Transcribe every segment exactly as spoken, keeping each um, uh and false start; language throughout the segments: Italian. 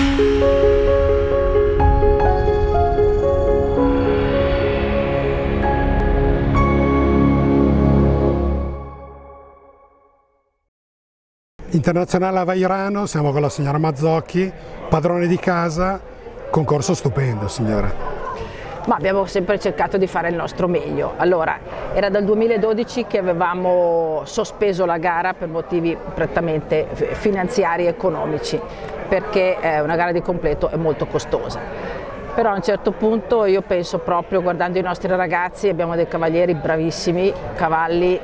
Internazionale a Vairano, siamo con la signora Mazzocchi, padrone di casa, concorso stupendo signora. Ma abbiamo sempre cercato di fare il nostro meglio. Allora, era dal duemiladodici che avevamo sospeso la gara per motivi prettamente finanziari e economici, perché una gara di completo è molto costosa. Però a un certo punto io penso proprio, guardando i nostri ragazzi, abbiamo dei cavalieri bravissimi, cavalli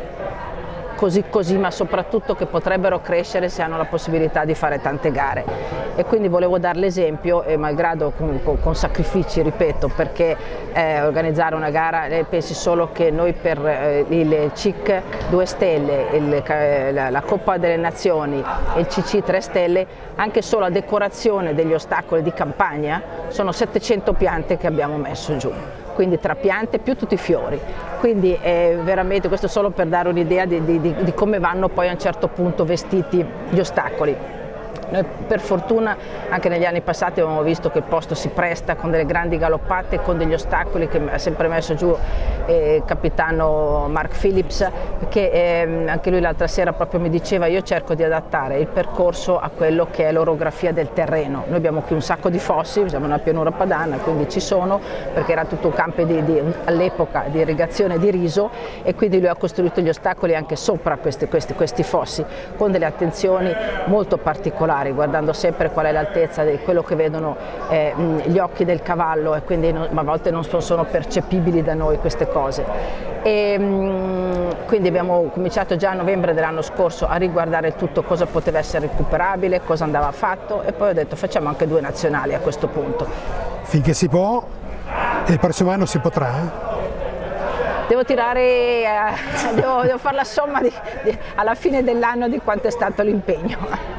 così così, ma soprattutto che potrebbero crescere se hanno la possibilità di fare tante gare. E quindi volevo dare l'esempio, e malgrado con, con, con sacrifici, ripeto, perché eh, organizzare una gara, eh, pensi solo che noi per eh, il C I C due stelle, il, la, la Coppa delle Nazioni e il C C tre stelle, anche solo la decorazione degli ostacoli di campagna sono settecento piante che abbiamo messo giù. Quindi tra piante più tutti i fiori, quindi è veramente, questo solo per dare un'idea di, di, di come vanno poi a un certo punto vestiti gli ostacoli. Noi per fortuna anche negli anni passati avevamo visto che il posto si presta con delle grandi galoppate, con degli ostacoli che ha sempre messo giù eh, il capitano Mark Phillips, che eh, anche lui l'altra sera proprio mi diceva: io cerco di adattare il percorso a quello che è l'orografia del terreno. Noi abbiamo qui un sacco di fossi, siamo in una pianura padana, quindi ci sono, perché era tutto un campo di, di, all'epoca di irrigazione di riso, e quindi lui ha costruito gli ostacoli anche sopra questi, questi, questi fossi, con delle attenzioni molto particolari, guardando sempre qual è l'altezza di quello che vedono eh, gli occhi del cavallo, e quindi non, a volte non sono percepibili da noi queste cose. E, mh, quindi abbiamo cominciato già a novembre dell'anno scorso a riguardare tutto, cosa poteva essere recuperabile, cosa andava fatto, e poi ho detto facciamo anche due nazionali a questo punto. Finché si può, e il prossimo anno si potrà? Eh? Devo tirare, eh, devo, devo fare la somma di, di, alla fine dell'anno di quanto è stato l'impegno.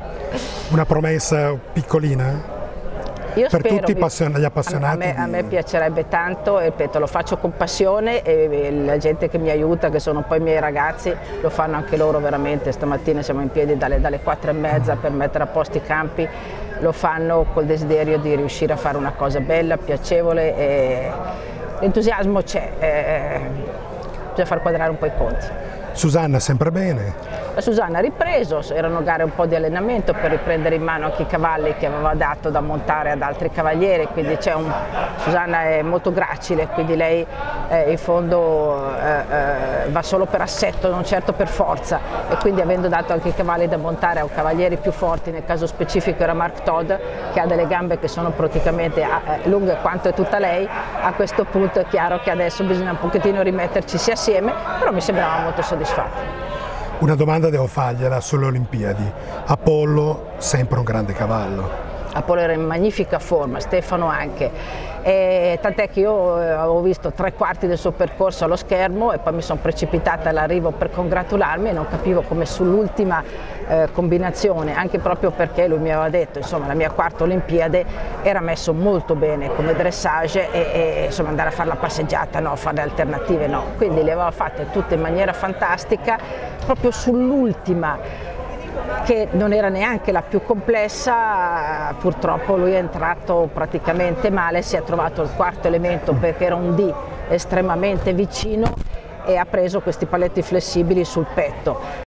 Una promessa piccolina? Io per spero, tutti gli appassionati? A me, a me piacerebbe tanto, e ripeto, lo faccio con passione, e la gente che mi aiuta, che sono poi i miei ragazzi, lo fanno anche loro veramente. Stamattina siamo in piedi dalle, dalle quattro e mezza per mettere a posto i campi, lo fanno col desiderio di riuscire a fare una cosa bella, piacevole, e l'entusiasmo c'è, eh, bisogna far quadrare un po' i conti. Susanna sempre bene? La Susanna ha ripreso, erano gare un po' di allenamento per riprendere in mano anche i cavalli che aveva dato da montare ad altri cavalieri, quindi c'è un, Susanna è molto gracile, quindi lei eh, in fondo eh, eh, va solo per assetto, non certo per forza, e quindi avendo dato anche i cavalli da montare a un cavalieri più forti, nel caso specifico era Mark Todd, che ha delle gambe che sono praticamente eh, lunghe quanto è tutta lei, a questo punto è chiaro che adesso bisogna un pochettino rimetterci assieme, però mi sembrava molto soddisfatta. Una domanda devo fargliela sulle Olimpiadi. Apollo, sempre un grande cavallo. Apollo era in magnifica forma, Stefano anche. E tant'è che io avevo visto tre quarti del suo percorso allo schermo e poi mi sono precipitata all'arrivo per congratularmi, e non capivo come sull'ultima eh, combinazione, anche proprio perché lui mi aveva detto, insomma, la mia quarta Olimpiade era messo molto bene come dressage, e, e insomma andare a fare la passeggiata no, fare le alternative no, quindi le aveva fatte tutte in maniera fantastica. Proprio sull'ultima, che non era neanche la più complessa, purtroppo lui è entrato praticamente male, si è trovato il quarto elemento perché era un D estremamente vicino, e ha preso questi paletti flessibili sul petto.